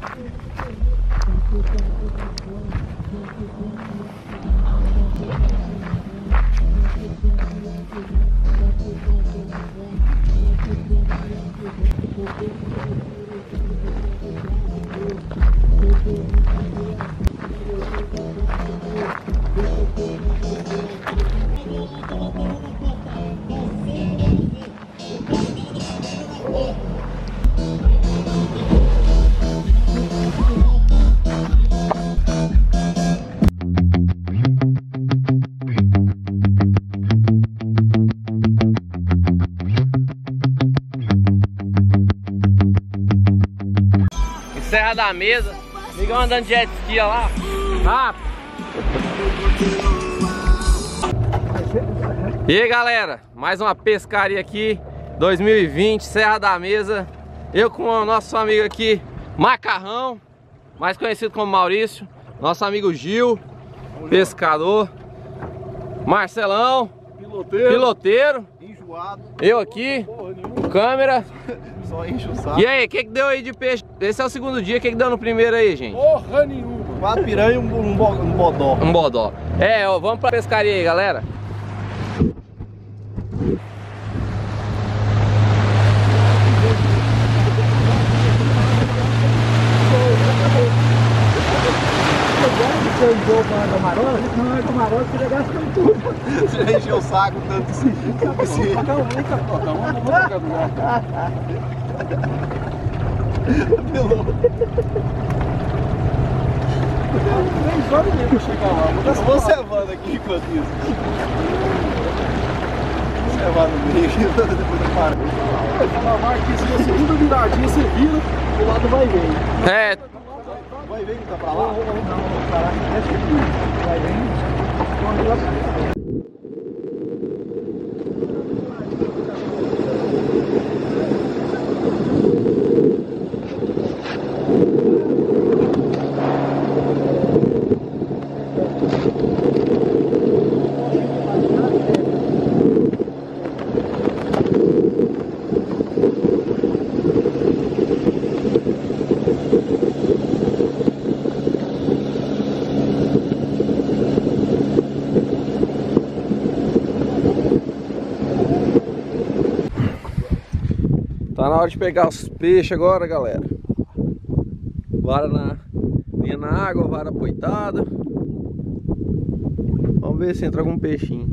Serra da Mesa, amigão andando de jet ski lá. Rápido. E aí galera, mais uma pescaria aqui 2020, Serra da Mesa. Eu com o nosso amigo aqui Macarrão, mais conhecido como Maurício. Nosso amigo Gil, pescador. Marcelão, piloteiro. Enjoado. Eu aqui, câmera. Só enche o saco. E aí, o que deu aí de peixe? Esse é o segundo dia, o que deu no primeiro aí, gente? Porra nenhuma. 4 piranha e um bodó. Um bodó. É, ó, vamos pra pescaria aí, galera. Você já encheu o saco tanto assim. Eu vou cevando aqui enquanto isso. Cevar no meio, depois eu paro. Aqui, se você segunda viradinha, você vira, o lado vai ver. É. Vai ver que tá pra lá? Não, parar aqui. Vai ver. Tá na hora de pegar os peixes agora, galera. Vara linha na água, vara apoitada. Vamos ver se entra algum peixinho.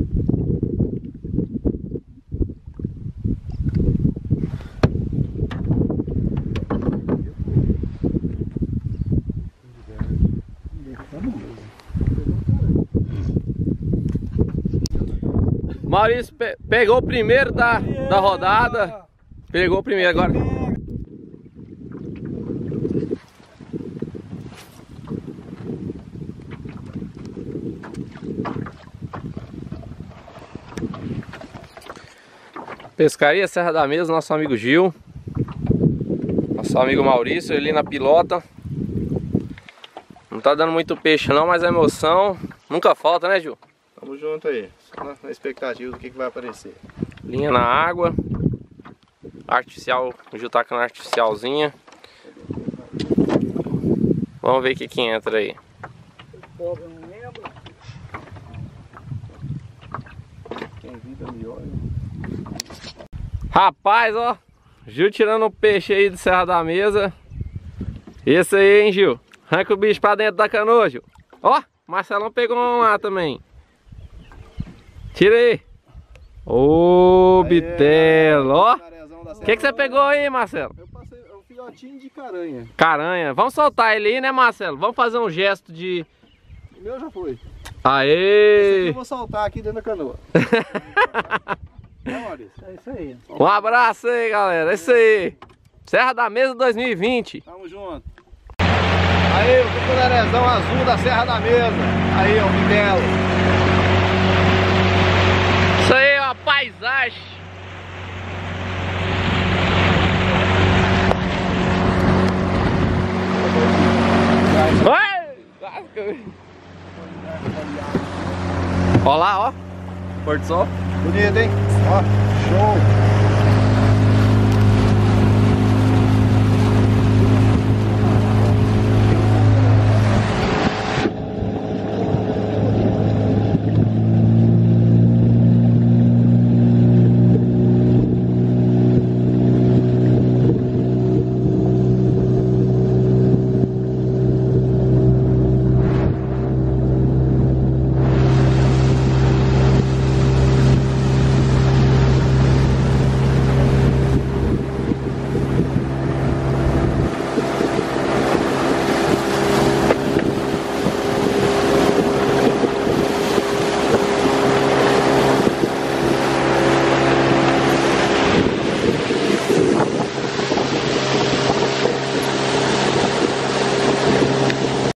Maurício pegou o primeiro da rodada. Pegou o primeiro agora. Pescaria Serra da Mesa, nosso amigo Gil. Nosso amigo Maurício ali na pilota. Não tá dando muito peixe não, mas a emoção nunca falta, né, Gil? Tamo junto aí, só na expectativa do que vai aparecer. Linha na água. Artificial, o Gil tá com uma artificialzinha. Vamos ver o que entra aí. Pobre não lembra. Quem vida melhor. Rapaz, ó, Gil tirando o peixe aí de Serra da Mesa. Esse aí, hein, Gil? Arranca o bicho pra dentro da canoa, Gil. Ó, Marcelão pegou um lá também. Tira aí. Ô, bitelo, ó. O que você pegou aí, Marcelo? Eu passei um filhotinho de caranha. Caranha. Vamos soltar ele aí, né, Marcelo? Vamos fazer um gesto de... O meu já foi. Aê! Esse aqui eu vou soltar aqui dentro da canoa. É isso aí. Um abraço aí, galera. É isso aí. Serra da Mesa 2020. Tamo junto. Aí, o tucunarezão azul da Serra da Mesa. Aí, ó, o bitelo. Isso aí, ó, paisagem. Olha lá, ó. Pôr do sol. Bonito, hein? Ó, show.